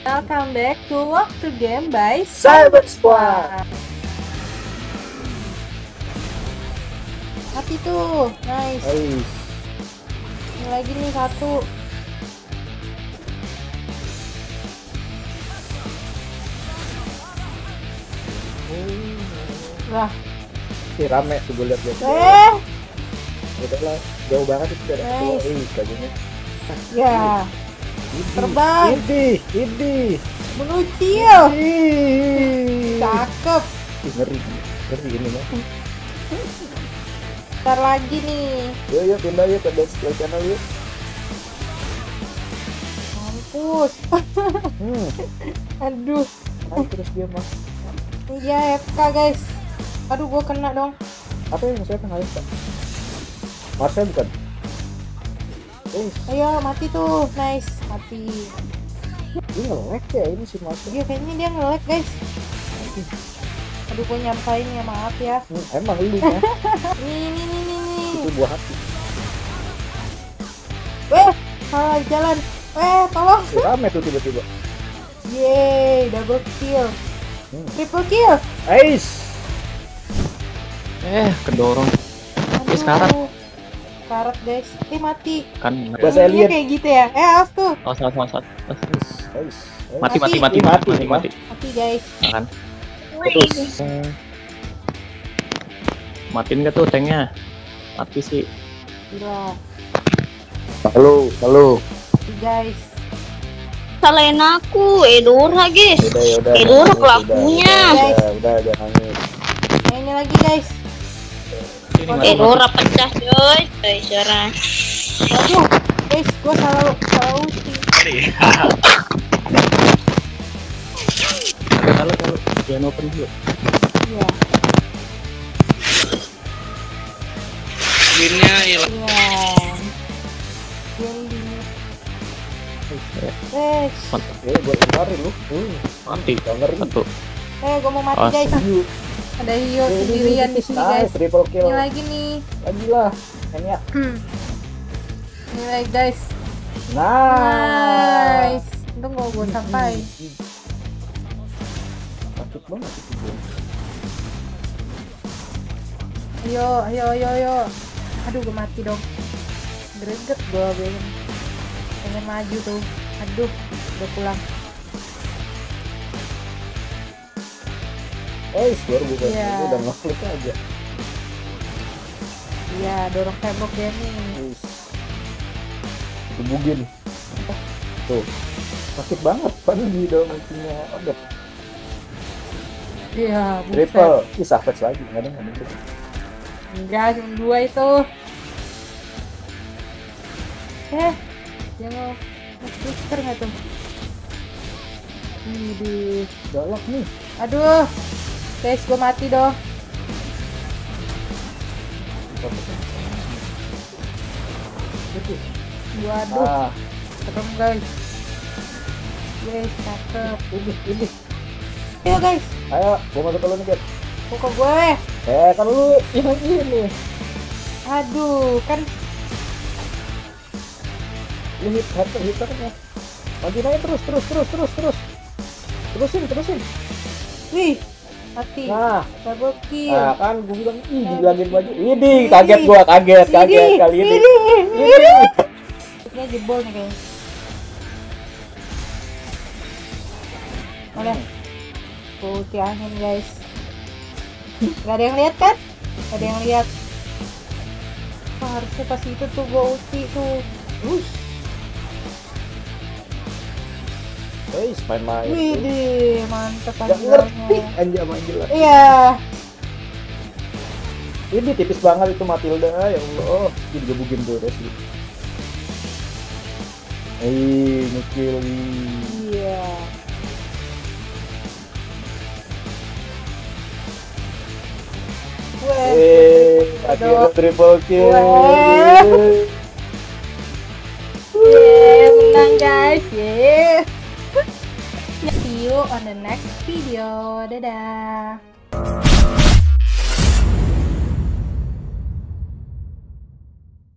Welcome back to Walk to Game by Cyber Squad. Mati tuh, nice. Ini lagi nih satu. Lah, Rame tuh gue liat guys. Udah lah, jauh banget itu dari Nice. kayaknya. ya, terbang. Ini. Menucil. Cakep. Ngeri ini mah. Ntar lagi nih. Yuk pindah yuk ke display channel yuk. Mampus. Aduh. Ayo terus dia mah. Iya, FK guys. Aduh, gua kena dong. Apa yang saya kan Pak? Marcel bukan? Ayo, mati tuh. Nice, mati. Ini nge-lag ya ini si Marcel. Iya, kayaknya dia nge-lag guys. Aduh, gua nyampain ya, maaf ya. Emang lu ya. Nih. Itu buah hati. Salah jalan. Tolong. Rame tuh tiba-tiba. Yeay, double kill. Triple kill. Ace. Kedorong. Aduh. Sekarat. Karat guys. Mati. Kan Bahasa Ini alien. kayak gitu ya. Awas tuh. saat. Ace. Mati. Mati guys. Kan. Terus. Matiin gak tuh tanknya? Mati sih. Gila. Halo. Mati guys. Salahin aku, Edora guys. Udah. Edora pelakunya. Udah jangan nangis. Nah, ini lagi guys. Edora pecah coy. Cara. Aduh, guys, gua salah ulti. Kalau jangan open dulu. Iya. Winnya hilang. Iya. Mantap. Buat kemarin lu. Mati. Ngeri. Satu. Gua mau mati guys. Ada Hio sendirian di sini guys. Triple kill. Ini lagi nih. Lagi lah. Ini ya. Ini lagi guys. Nice. Untung gua sampai. Takut banget itu gua. Ayo. Aduh, gua mati dong. Greget gua pengen maju tuh. Aduh, udah pulang. Baru bukan. Iya. Udah ngeklik aja. Iya, dorong tembok gaming. Gebugin. Tuh. Sakit banget pan di dalam punya order. Iya, Triple. Ih, savage lagi. Enggak ada. Enggak, cuma 2 itu. Dia mau booster nggak tuh? Di Galak nih. aduh, guys, gue mati dong. Waduh, serem guys. Cakep. Ini. Ayo guys, Ayo, gua masuk ke lu nih, Get. buka gue. Kan lu yang ini. Aduh, kan Lu hitter ya. Matiin aja terus. Terusin. wih, mati. Nah, Double kill. nah kan gua bilang bilangin baju. Ini kaget gua, kaget kali ini. Ini jebol nih kayaknya. Oleh. Ulti angin guys. Gak ada yang lihat kan? Gak ada yang lihat. Harusnya pas itu tuh gua ulti tuh. Main. Widih, mantep Gak ngerti anjir sama Angela. Iya. Ini tipis banget itu Matilda, ya Allah. Ini gebugin terus. Nyekil. Iya. Akhirnya triple kill. Menang guys. See you on the next video. Dadah.